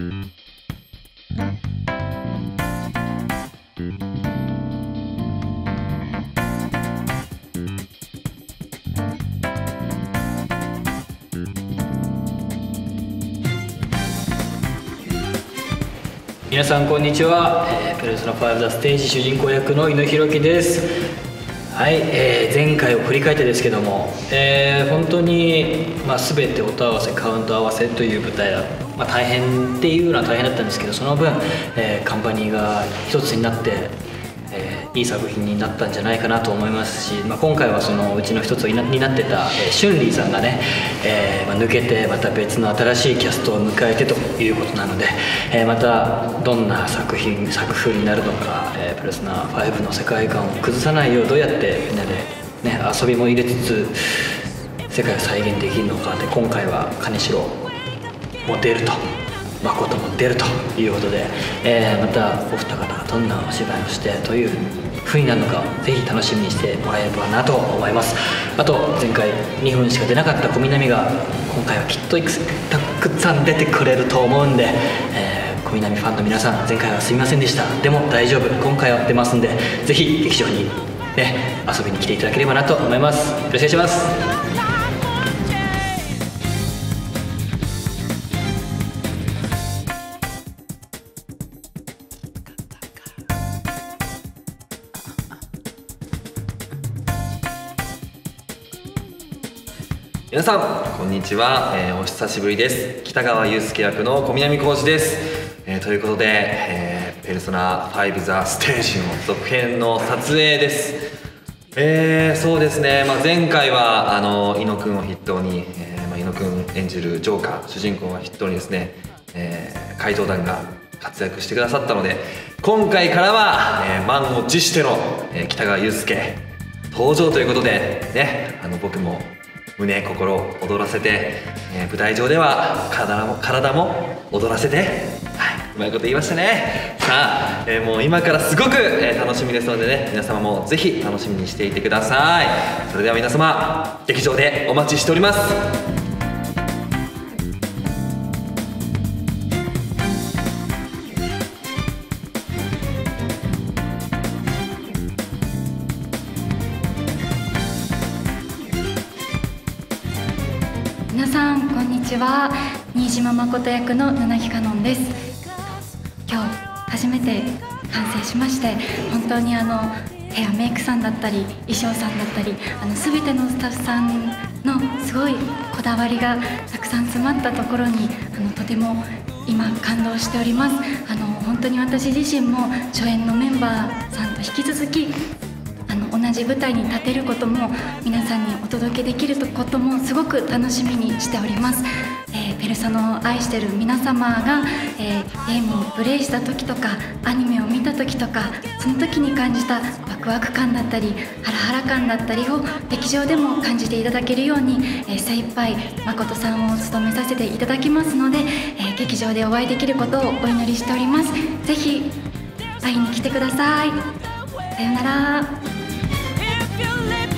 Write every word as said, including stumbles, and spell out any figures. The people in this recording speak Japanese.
皆さんこんにちは、えー、ペルソナファイブザステージ主人公役の井野弘樹です。はい、えー、前回を振り返ってですけども、えー、本当に、まあ、全て音合わせカウント合わせという舞台だ、まあ、大変っていうのは大変だったんですけど、その分、えー、カンパニーが一つになって、えー、いい作品になったんじゃないかなと思いますし、まあ、今回はそのうちの一つを担ってた、えー、シュンリーさんがね、えーまあ、抜けてまた別の新しいキャストを迎えてということなので、えー、またどんな作品作風になるのか、えー、ペルソナファイブの世界観を崩さないようどうやってみんなで、ね、遊びも入れつつ世界を再現できるのかで、今回は金城も出ると誠も出るということで、えー、またお二方がどんなお芝居をしてという風になるのかぜひ楽しみにしてもらえればなと思います。あと前回にふんしか出なかった小南が今回はきっとたくさん出てくれると思うんで、えー、小南ファンの皆さん前回はすみませんでした。でも大丈夫、今回は出ますんでぜひ劇場に、ね、遊びに来ていただければなと思います。よろしくお願いします。 皆さんこんにちは、えー、お久しぶりです。北川悠介役の小南浩二です、えー、ということで、えー、ペルソナファイブザステージの続編の撮影です。えー、そうですね、まあ、前回はあの井野くんを筆頭に、えーまあ、井野くん演じるジョーカー主人公を筆頭にですね、えー、怪盗団が活躍してくださったので、今回からは、えー、満を持しての、えー、北川悠介登場ということでね、あの僕も胸心躍らせて、えー、舞台上では体も体も踊らせて、はい、うまいこと言いましたね。さあ、えー、もう今からすごく、えー、楽しみですのでね、皆様もぜひ楽しみにしていてください。それでは皆様劇場でお待ちしております。 皆さんこんにちは、新島誠役の七木香音です。今日初めて完成しまして、本当にあのヘアメイクさんだったり衣装さんだったり、あの全てのスタッフさんのすごいこだわりがたくさん詰まったところに、あのとても今感動しております。あの本当に私自身も初演のメンバーさんと引き続きあの同じ舞台に立てることも皆さんにお届けできることもすごく楽しみにしております。えー、ペルソナを愛している皆様が、えー、ゲームをプレイした時とかアニメを見た時とか、その時に感じたワクワク感だったりハラハラ感だったりを劇場でも感じていただけるように、えー、精一杯誠さんを務めさせていただきますので、えー、劇場でお会いできることをお祈りしております。ぜひ会いに来てください。さようなら。If you live